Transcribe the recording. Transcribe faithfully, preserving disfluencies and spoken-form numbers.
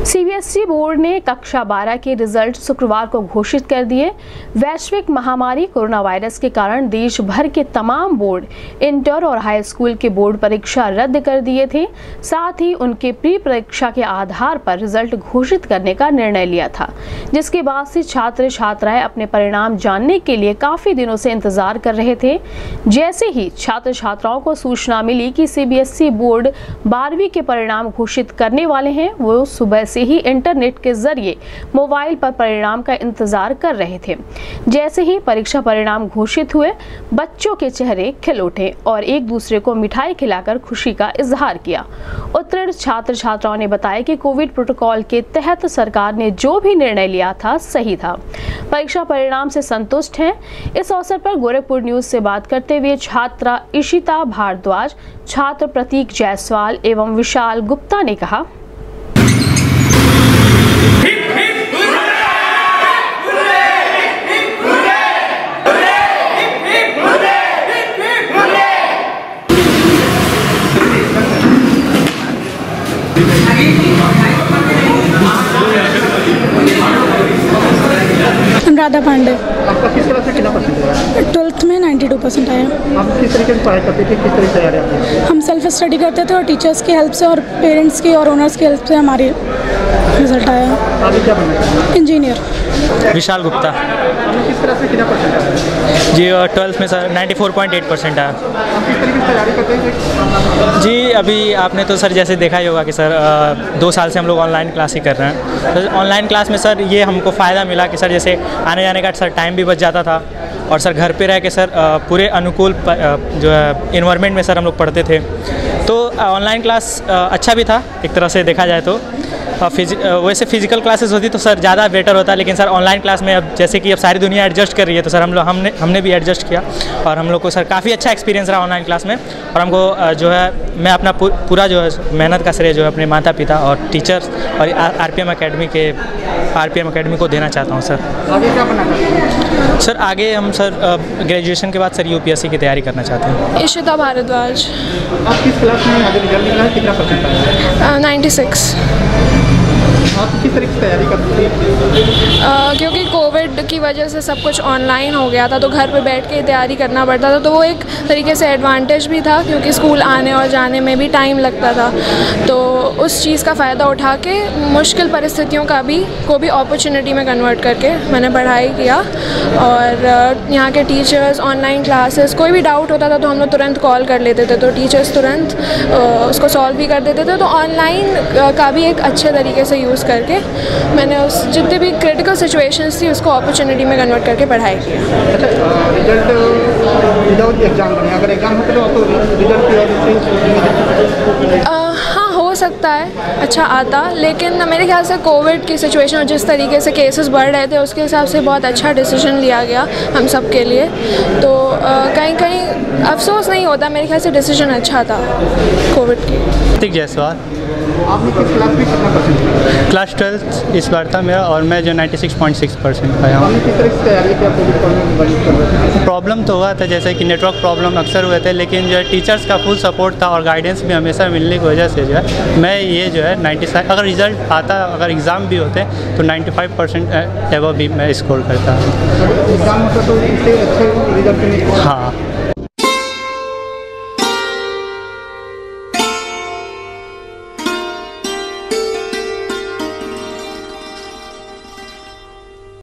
CBSE board ने कक्षा बारह के रिजल्ट शुक्रवार को घोषित कर दिए। वैश्विक महामारी कोरोना वायरस के कारण देश भर के तमाम बोर्ड, इंटर और हाई स्कूल के बोर्ड परीक्षा रद्द कर दिए थे। साथ ही उनके प्री परीक्षा के आधार पर रिजल्ट घोषित करने का निर्णय लिया था, जिसके बाद से छात्र छात्राएं अपने परिणाम जानने के लिए काफी दिनों से इंतजार कर रहे थे। जैसे ही छात्र छात्राओं को सूचना मिली कि सीबीएसई बोर्ड बारहवीं के परिणाम घोषित करने वाले हैं, वो सुबह से ही इंटरनेट के जरिए मोबाइल पर परिणाम का इंतजार कर रहे थे। जैसे ही परीक्षा परिणाम घोषित हुए, बच्चों के चेहरे खिल उठे और एक दूसरे को मिठाई खिलाकर खुशी का इजहार किया। उत्तीर्ण छात्र छात्राओं ने बताया कि कोविड प्रोटोकॉल के तहत सरकार ने जो भी निर्णय लिया था सही था। परीक्षा परिणाम से संतुष्ट हैं। इस अवसर पर गोरखपुर न्यूज से बात करते हुए छात्रा इशिता भारद्वाज, छात्र प्रतीक जायसवाल एवं विशाल गुप्ता ने कहा, राधा पांडे। आपका किस तरह से कितना परसेंट आया? ट्वेल्थ में बानवे परसेंट आया। आप किस तरीके से पढ़ाई करते थे, किस तरह से तैयारी करते थे? हम सेल्फ स्टडी करते थे और टीचर्स की हेल्प से और पेरेंट्स की और ओनर्स की हेल्प से हमारी रिजल्ट आया। आगे क्या बनना चाहिए? इंजीनियर। विशाल गुप्ता। आपने किस तरह से कितना परसेंट आया? जी ट्वेल्थ में सर चौरानवे पॉइंट आठ परसेंट आया। आप किस तरीके से तैयारी करते हैं? जी अभी आपने तो सर जैसे देखा ही होगा कि सर दो साल से हम लोग ऑनलाइन क्लास ही कर रहे हैं। तो ऑनलाइन क्लास में सर ये हमको फ़ायदा मिला कि सर जैसे आने जाने का सर टाइम भी बच जाता था और सर घर पे रह के सर पूरे अनुकूल जो है इन्वायरमेंट में सर हम लोग पढ़ते थे। तो ऑनलाइन क्लास अच्छा भी था एक तरह से देखा जाए तो। फिज वैसे फिजिकल क्लासेस होती तो सर ज़्यादा बेटर होता, लेकिन सर ऑनलाइन क्लास में अब जैसे कि अब सारी दुनिया एडजस्ट कर रही है तो सर हम लोग हमने हमने भी एडजस्ट किया और हम लोग को सर काफ़ी अच्छा एक्सपीरियंस रहा ऑनलाइन क्लास में। और हमको जो है मैं अपना पूरा जो है मेहनत का श्रेय जो है अपने माता पिता और टीचर्स और आरपीएम एकेडमी के आरपीएम एकेडमी को देना चाहता हूँ सर। आगे क्या बनना है? सर आगे हम सर ग्रेजुएशन के बाद सर यूपीएससी की तैयारी करना चाहते हैं। इशिता भारद्वाज। आप किस क्लास में आगे रिजल्ट निकला है, कितना परसेंट आया? Ninety six. आप किस तरीके से तैयारी करते थे? क्योंकि कोविड की वजह से सब कुछ ऑनलाइन हो गया था तो घर पे बैठ के तैयारी करना पड़ता था, तो वो एक तरीके से एडवांटेज भी था क्योंकि स्कूल आने और जाने में भी टाइम लगता था। तो उस चीज़ का फ़ायदा उठा के मुश्किल परिस्थितियों का भी को भी अपॉर्चुनिटी में कन्वर्ट करके मैंने पढ़ाई किया। और यहाँ के टीचर्स, ऑनलाइन क्लासेस, कोई भी डाउट होता था तो हम लोग तुरंत कॉल कर लेते थे तो टीचर्स तुरंत उसको सॉल्व भी कर देते थे। तो ऑनलाइन का भी एक अच्छे तरीके से यूज़ करके मैंने उस जितने भी क्रिटिकल सिचुएशंस थी उसको अपॉर्चुनिटी में कन्वर्ट करके पढ़ाई की। अच्छा, रिजल्ट विदाउट एग्जाम बने, अगर एग्जाम होते तो रिजल्ट की वजह से हाँ हो सकता है अच्छा आता, लेकिन मेरे ख्याल से कोविड की सिचुएशन और जिस तरीके से केसेस बढ़ रहे थे उसके हिसाब से बहुत अच्छा डिसीजन लिया गया हम सब के लिए। तो कहीं कहीं अफसोस नहीं होता, मेरे ख्याल से डिसीजन अच्छा था कोविड की। प्रतीक जायसवाल। आपने किस क्लास में कितना परसेंट? क्लास ट्वेल्थ इस बार था मेरा और मैं जो छियानवे पॉइंट छह परसेंट आया हूँ। आपने किस तरह से तैयारी किया कोविड? प्रॉब्लम तो हुआ था, जैसे कि नेटवर्क प्रॉब्लम अक्सर हुए थे, लेकिन जो है टीचर्स का फुल सपोर्ट था और गाइडेंस भी हमेशा मिलने की वजह से जो है मैं ये जो है पचानवे, अगर रिज़ल्ट आता, अगर एग्ज़ाम भी होते तो पचानवे परसेंट एवं भी मैं स्कोर करता हूँ। एग्जाम होता तो इससे अच्छे रिजल्ट। हाँ।